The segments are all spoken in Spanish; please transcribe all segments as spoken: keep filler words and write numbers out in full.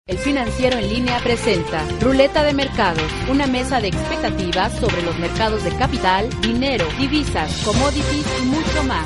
El Financiero en Línea presenta Ruleta de Mercados, una mesa de expectativas sobre los mercados de capital, dinero, divisas, commodities y mucho más.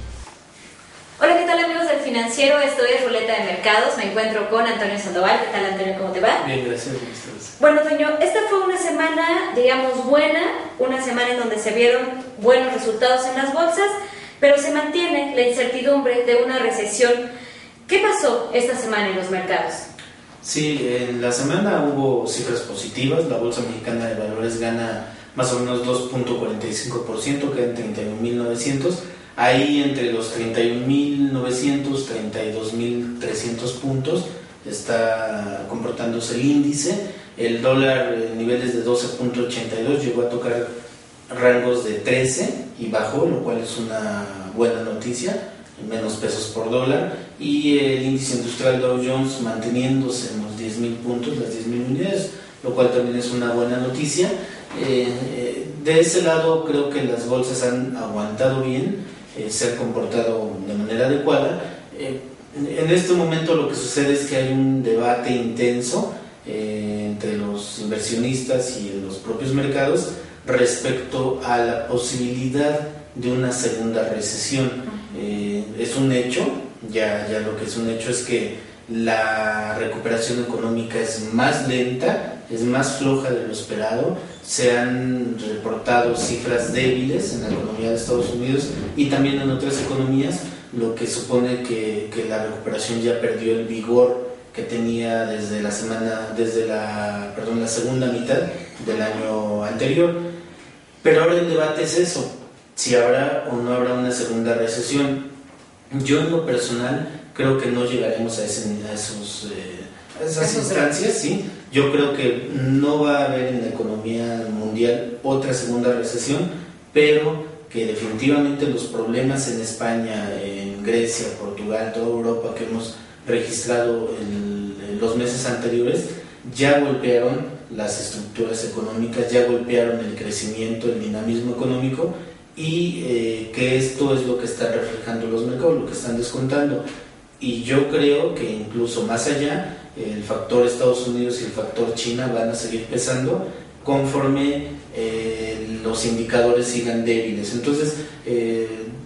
Hola, ¿qué tal amigos del Financiero? Esto es Ruleta de Mercados. Me encuentro con Antonio Sandoval. ¿Qué tal, Antonio? ¿Cómo te va? Bien, gracias. Gracias. Bueno, Toño, esta fue una semana, digamos, buena, una semana en donde se vieron buenos resultados en las bolsas, pero se mantiene la incertidumbre de una recesión. ¿Qué pasó esta semana en los mercados? Sí, en la semana hubo cifras positivas. La Bolsa Mexicana de Valores gana más o menos dos punto cuarenta y cinco por ciento, queda en treinta y un mil novecientos. Ahí entre los treinta y un mil novecientos, treinta y dos mil trescientos puntos está comportándose el índice. El dólar en niveles de doce punto ochenta y dos llegó a tocar rangos de trece y bajó, lo cual es una buena noticia, menos pesos por dólar. Y el índice industrial Dow Jones manteniéndose en los diez mil puntos, las diez mil unidades, lo cual también es una buena noticia. Eh, eh, de ese lado creo que las bolsas han aguantado bien, eh, se han comportado de manera adecuada. Eh, en, en este momento lo que sucede es que hay un debate intenso eh, entre los inversionistas y los propios mercados respecto a la posibilidad de una segunda recesión. Eh, es un hecho, ya, ya lo que es un hecho es que la recuperación económica es más lenta, es más floja de lo esperado. Se han reportado cifras débiles en la economía de Estados Unidos y también en otras economías, lo que supone que, que la recuperación ya perdió el vigor que tenía desde la semana, desde la, perdón, la segunda mitad del año anterior. Pero ahora el debate es eso, si habrá o no habrá una segunda recesión. Yo en lo personal creo que no llegaremos a, ese, a, esos, eh, a esas instancias, ¿sí? Yo creo que no va a haber en la economía mundial otra segunda recesión, pero que definitivamente los problemas en España, en Grecia, Portugal, toda Europa que hemos registrado en, en los meses anteriores, ya golpearon las estructuras económicas, ya golpearon el crecimiento, el dinamismo económico, y eh, que esto es lo que están reflejando los mercados, lo que están descontando. Y yo creo que incluso más allá, el factor Estados Unidos y el factor China van a seguir pesando conforme eh, los indicadores sigan débiles. Entonces, eh,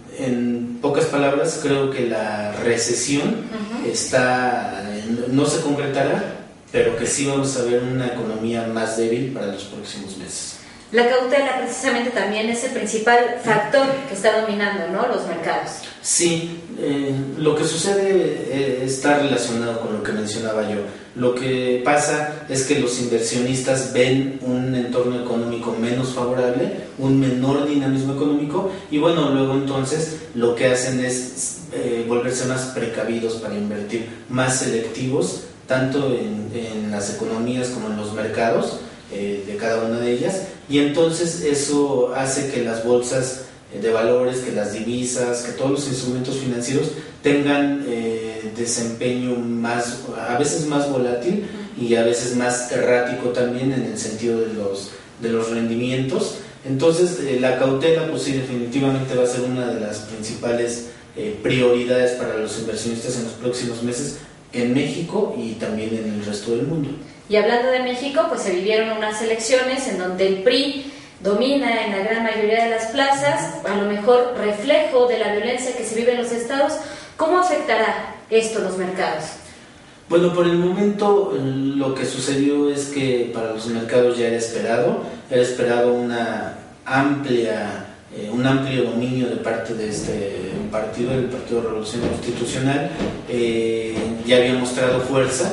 en pocas palabras, creo que la recesión uh-huh. está, no se concretará, pero que sí vamos a ver una economía más débil para los próximos meses. La cautela precisamente también es el principal factor que está dominando, ¿no?, los mercados. Sí, eh, lo que sucede eh, está relacionado con lo que mencionaba yo. Lo que pasa es que los inversionistas ven un entorno económico menos favorable, un menor dinamismo económico, y bueno, luego entonces lo que hacen es eh, volverse más precavidos para invertir, más selectivos, tanto en, en las economías como en los mercados eh, de cada una de ellas, y entonces eso hace que las bolsas de valores, que las divisas, que todos los instrumentos financieros tengan eh, desempeño más, a veces más volátil y a veces más errático también en el sentido de los, de los rendimientos. Entonces eh, la cautela pues sí, definitivamente va a ser una de las principales eh, prioridades para los inversionistas en los próximos meses en México y también en el resto del mundo. Y hablando de México, pues se vivieron unas elecciones en donde el P R I domina en la gran mayoría de las plazas, a lo mejor reflejo de la violencia que se vive en los estados. ¿Cómo afectará esto a los mercados? Bueno, por el momento lo que sucedió es que para los mercados ya era esperado, era esperado una amplia, eh, un amplio dominio de parte de este partido, el Partido de Revolución Constitucional, eh, ya había mostrado fuerza.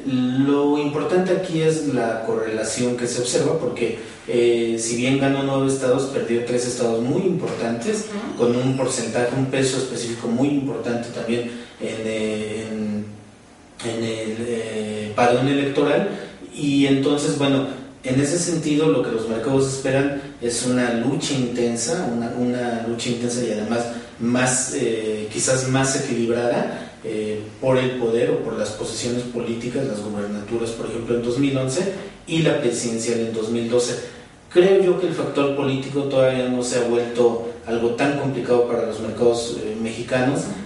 Lo importante aquí es la correlación que se observa, porque eh, si bien ganó nueve estados, perdió tres estados muy importantes, uh-huh. con un porcentaje, un peso específico muy importante también en, en, en el eh, padrón electoral. Y entonces, bueno, en ese sentido lo que los mercados esperan es una lucha intensa, una, una lucha intensa y además más, eh, quizás más equilibrada, Eh, por el poder o por las posiciones políticas, las gubernaturas, por ejemplo, en dos mil once y la presidencial en dos mil doce. Creo yo que el factor político todavía no se ha vuelto algo tan complicado para los mercados eh, mexicanos,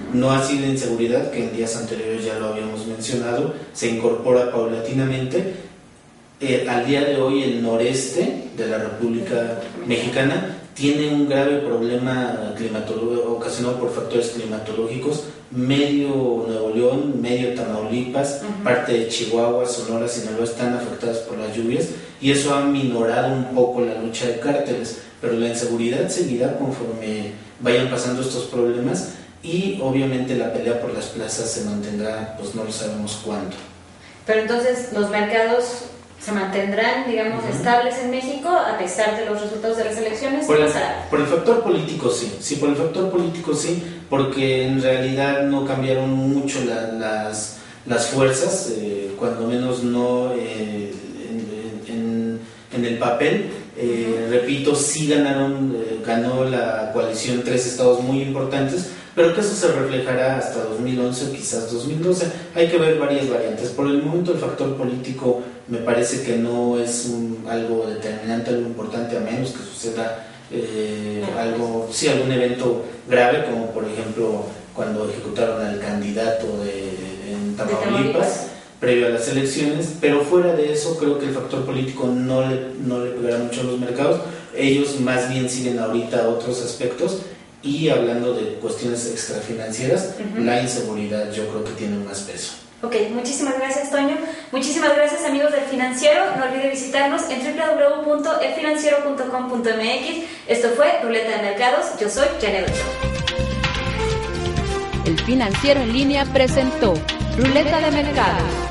No así la inseguridad, que en días anteriores ya lo habíamos mencionado, se incorpora paulatinamente. Eh, al día de hoy el noreste de la República Mexicana tiene un grave problema climatológico ocasionado por factores climatológicos. Medio Nuevo León, medio Tamaulipas, uh-huh. parte de Chihuahua, Sonora, Sinaloa están afectadas por las lluvias, y eso ha minorado un poco la lucha de cárteles, pero la inseguridad seguirá conforme vayan pasando estos problemas, y obviamente la pelea por las plazas se mantendrá, pues no lo sabemos cuándo. Pero entonces los mercados se mantendrán, digamos, uh-huh. estables en México a pesar de los resultados de las elecciones. Por el, por el factor político sí, sí, por el factor político sí, porque en realidad no cambiaron mucho la, las, las fuerzas, eh, cuando menos no eh, en, en, en el papel. Eh, uh-huh. Repito, sí ganaron, eh, ganó la coalición tres estados muy importantes, pero que eso se reflejará hasta dos mil once o quizás dos mil doce. Hay que ver varias variantes. Por el momento el factor político me parece que no es un, algo determinante, algo importante, a menos que suceda eh, algo, sí, algún evento grave, como por ejemplo cuando ejecutaron al candidato de, en Tamaulipas, previo a las elecciones. Pero fuera de eso creo que el factor político no le, no le pegará mucho a los mercados. Ellos más bien siguen ahorita otros aspectos. Y hablando de cuestiones extrafinancieras, uh-huh. la inseguridad yo creo que tiene más peso. Ok, muchísimas gracias, Toño. Muchísimas gracias, amigos del Financiero. No olvide visitarnos en doble u doble u doble u punto el financiero punto com punto m x. Esto fue Ruleta de Mercados. Yo soy Janet Ochoa. El Financiero en línea presentó Ruleta de Mercados.